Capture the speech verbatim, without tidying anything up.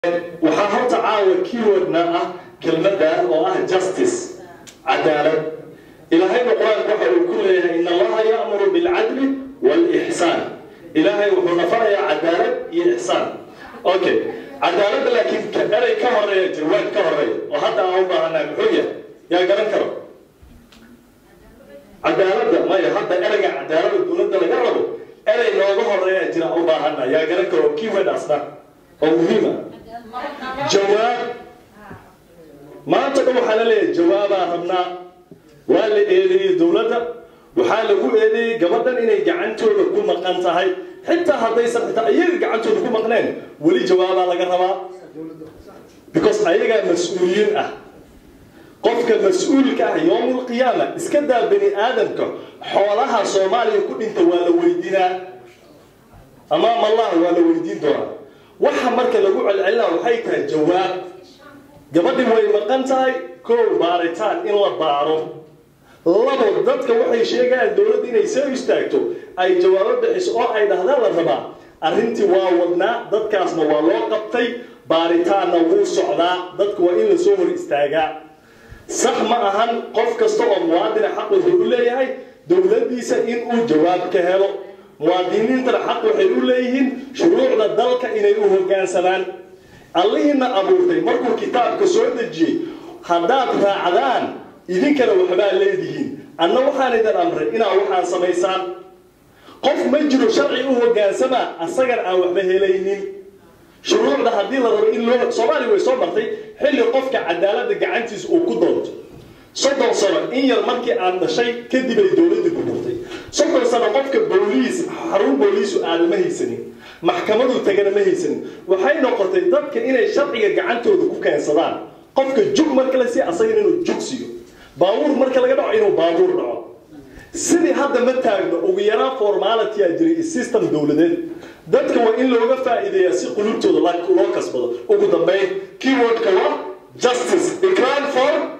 waxaa horta caawa keywordna ah kelmadda oo ah justice cadaalad ilaahayna quraanka waxa uu ku leeyahay inna allaha ya'muru bil 'adli wal ihsan ilaahay wuxuu nafarayaa cadaalad iyo ihsan okay cadaalad laakiin ka eray ka horeeya jawaab ka horeeya oo hadda aan u baahanahay muxuu yahay yaa garan karo cadaaladda ma yahay hadda erayga cadaalad dowladda laga rabo eray looga horeeya jira u baahanahay yaa garan karo keyword asna oo muhiim ah جواب ما تقول حلالي جواب ربنا واللي إلي دولته وحاله إلي قبضا إني جعنته لكم مقنته هاي حتى هذا يصير حتى أيه جعنته لكم مقنين ولي جواب على جربا because أيه مسؤولين أه قفك مسؤول كه يوم القيامة إسكندر بني آدم كه حولها صومالي يكون أنت ولا ويدينا أمام الله ولا ويدين دورا waxa marka lagu celcelina waxay tahay jawaab gabadhi way maqan tahay koow baaritaan in la baaro labo dadka waxay sheegaan dawladda inay soo istaagto ay jawaabo bixiso oo ay dhahdaan la rabaa arrintii waa wadnaa dadkaasna waa loo qabtay baaritaanna wuu socdaa dadku waa in la soo hor istaagaa sax ma ahan qof kasta oo muwaadin xaq u leeyahay dawladdiisa in uu jawaab ka helo muwaadiniin tara xaq waxay u leeyihiin shuruucda dalka inay u hoggaansamaan allihina abuurtay markuu kitaabka soo dejiyay haddaad raacdaan idinkana waxbaa leedihiin anna waxaan idin amray inaa waxaan samaysaan qof ma jiro sharci u hoggaansama asagan aan waxba helaynin shuruucda haddii la rabo in loo soomaali way soo martay xilli qofka cadaaladda gacantiisa uu ku doonto soddon sano in yar markii aan dhashay kadib ay dowladda ku burtay soddon sano qofka booliis xarun booliisu aad ma haysanin maxkamadu tagana ma haysanin waxay noqotay dadka inay sharciga gacantooda ku keensadaan qofka jug marka la sii asaga inuu jug siiyo baabuur marka laga dhaco inuu baabuur dhaco sidii hadda ma taagno ugu yaraa formality ah jiray system dowladeed dadka waa in looga faa'iideeyaa si qulubtooda loo kasbado ugu dambeyn keywordka waa justice Ikraan for